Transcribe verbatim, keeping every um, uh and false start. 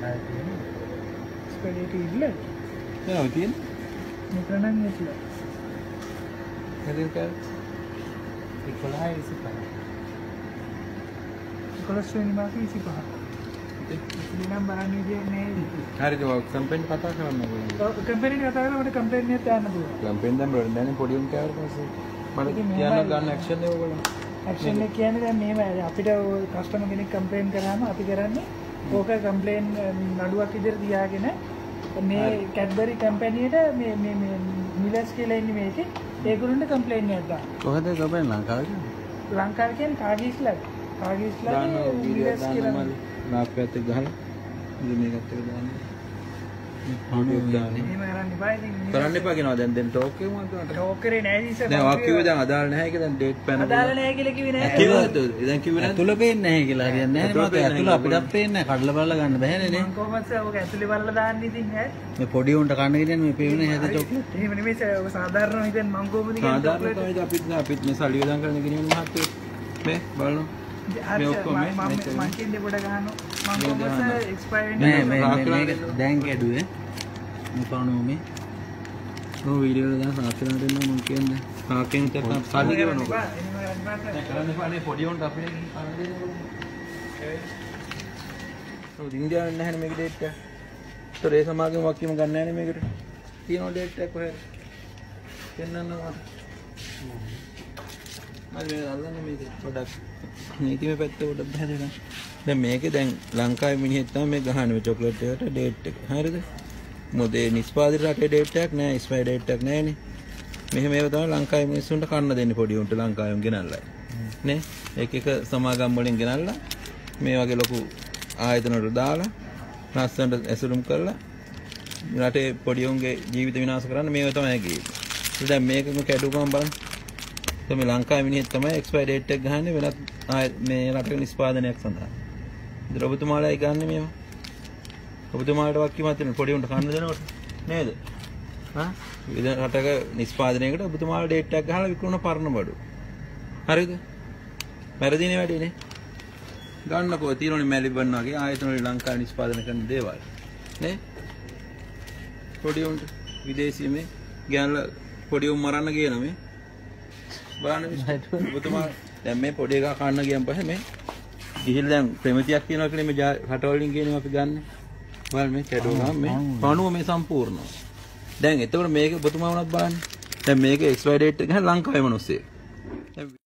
ස්පෙඩේටි ඉල්ල නෑ තියෙන මෙතන නම් ඉట్లా හරිද කාර්ය එකොළහ විසිපහ එකොළහ වෙනි මාසේ විසිපහ ඉතින් නම් බලන්න විදියක් නෑ හරිද ඔය කම්පැනි කතා කරන්න ඕනේ කම්පැනි කතා කරලා මට කම්පැනි එකක් දාන්න පුළුවන් කම්පැනි දැන් බල දැන් පොඩි උන් කෑවට පස්සේ මට කියන්න ගන්න ඇක්ෂන් එක ඕගොල්ලෝ ඇක්ෂන් එක කියන්නේ දැන් මේව අපිට කස්ටමර් කෙනෙක් කම්ප්ලේන් කරාම අපි කරන්නේ ඕක කම්ප්ලේන් නඩුවක් විදිහට තියාගෙන මේ කැඩ්බරි කම්පැනියට මේ මේ මේ මිලස් කියලා ඉන්නේ මේකේ ඒගොල්ලන්ට කම්ප්ලේන් එකක් දාන්න. කොහෙද කම්පැනි ලංකාවේ? ලංකාවේ කියන්නේ කාගීස්ලා. කාගීස්ලා මිලස් කියලා නාක් පැත්තේ ගහලා ඉතින් මේකත් එක දාන්න. පණුවක් දාන්න. එහෙම කරන්න එපා ඉතින්. කරන්න එපා කියනවා දැන් දැන් ටෝක් එකේ මොකද? ටෝක් කරේ නෑ ඉතින්. දැන් වක් කිව්වේ දැන් අදාළ නැහැ කියලා දැන් ඩේට් පැන. අදාළ නැහැ කියලා කිව්වේ නෑ. කිව්වද? දැන් කිව්වේ නෑ. ඇතුළ පේන්නේ නැහැ කියලා හරියන්නේ නැහැ මට. ඇතුළ අපිටත් පේන්නේ නැහැ. කඩලා බලලා ගන්න බෑනේ නේ. මම කොහොමද ඔක ඇතුලේ බලලා දාන්නේ ඉතින් ඈ? මේ පොඩි උන්ට කන්න ගෙනියන මේ පේන්නේ හැද චොක්ලට්. එහෙම නෙමෙයි ඔය සාධාරණ හිතෙන් මම කොහොමද කියන්නේ සාධාරණ තමයි අපිත් අපිත් මේ සල්ලි වදන් කරන ගෙනියන මහත්තයෝ මේ බලන්න මේ ඔක්කොම මේ මම මං කියන්නේ පොඩ ගහනවා මම කොහොමද එක්ස්පයර් මේ මේ මේක දැන් කැඩුවේ මේ පණුව මේ නෝ වීඩියෝ එක දාන සාක්ෂිලා දෙන්න මම කියන්නේ සාක්ෂියෙන් තත් සල්ලි ගෙවනවා කරන්න එපා නේ පොඩි උන්ට අපේ කන්න දෙන්න ඔය ඉන්දියාවෙන් නැහැ මේක ඩේට් එක. ඒතර ඒ සමාගම වක්කීම ගන්න නැහැ නේ මේකට. තියෙනවා ඩේට් එකක් කොහෙද? දෙන්නන්න මට. මම මේ අල්ලන්නේ මේක පොඩක් නීතිමය පැත්ත පොඩක් බහැදලා. දැන් මේකේ දැන් ලංකාවේ මිනිහෙක් තමයි මේ ගහන්නේ මේ චොක්ලට් එකට ඩේට් එක. හරිද? මොකද ඒ නිෂ්පාදිත රටේ ඩේට් එකක් නැහැ, එක්ස්පයර් ඩේට් එකක් නැහැනේ. මෙහෙම ඒවා තමයි ලංකාවේ මිනිස්සුන්ට කන්න දෙන්නේ පොඩි උන්ට ලංකාවෙන් ගෙනල්ලා. නේ? එක එක සමාගම් වලින් ගෙනල්ලා මේ වගේ ලොකු ආයතන වල දාලා ලස්සනට ඇසුරුම් කරලා රටේ පොඩි උන්ගේ ජීවිත විනාශ කරන්න මේව තමයි ගියේ. දැන් මේකම කැඩුවම බලන්න. මේ ලංකාවේ මිනිහෙක් තමයි එක්ස්පයර් ඩේට් එක ගහන්නේ වෙනත් මේ රටක නිෂ්පාදනයක් සඳහා. ඉතින් ඔබතුමාලායි ගන්න මේවා. ඔබතුමාලට වක්කීමක් තියෙන පොඩි උන්ට කන්න දෙනකොට නේද? හා? විවිධ රටක නිෂ්පාදනයකට ඔබතුමාලා ඩේට් එකක් ගහලා විකුණන පරණ බඩු. හරිද? වැරදිනේ වැඩිනේ. ගන්නකෝ තියෙනනේ මැලිබන් වගේ ආයතන වල ලංකාවේ නිෂ්පාදනය කරන දේවල්. නේ? පොඩි උන්ට විදේශීය මේ ගෑනලා පොඩි උන් මරන්න ගියන මේ බලන්න ඔබතුමා දැන් මේ පොඩි එකා කන්න ගියන් පස්සේ මේ ගිහිල්ලා දැන් ප්‍රමිතියක් තියනවා කියලා මේ රටවලින් ගේනවා අපි ගන්න. බලන්න මේ කැඩුවා මේ පණුව මේ සම්පූර්ණව. දැන් එතකොට මේක ඔබතුමා වුණත් බලන්න. දැන් මේක එක්ස්පයර් ඩේට් එක ගහන ලංකාවේ මිනිස්සේ.